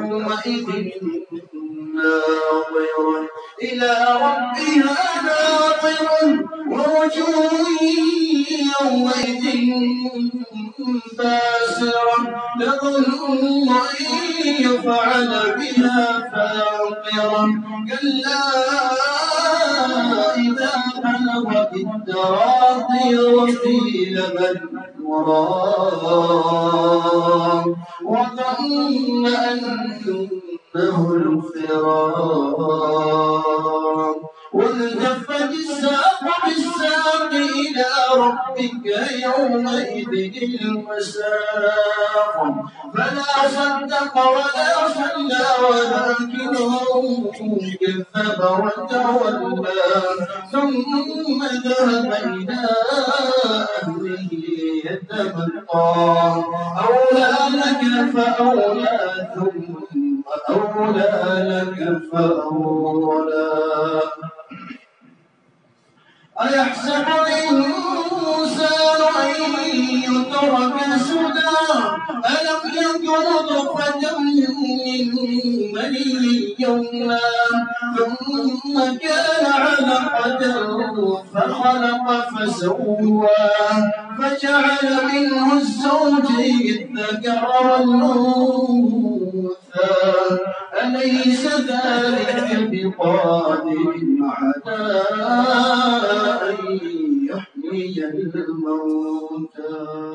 يومئذ ناظرة إلى ربها ناظرة ووجوه يومئذ باسرة تظن أن يفعل بها فاقرة كلا إذا بلغت التراقي وقيل من وراء وظن أنه الفراق والتفت الساق بالساق إلى ربك يومئذ المساق فلا صدق ولا صلى ولكن كذب وتولى ثم ذهب إلى أهله يتمطى أولى لك فأولى ثم أولى لك فأولى أيحسب الإنسان أن يترك سدى ألم يكن نطفة من مني يمنى ثم كان علقة فخلق فسوى فجعل منه الزوجين الذكر والأنثى أليس ذلك بقادر على أن يحيي الموتى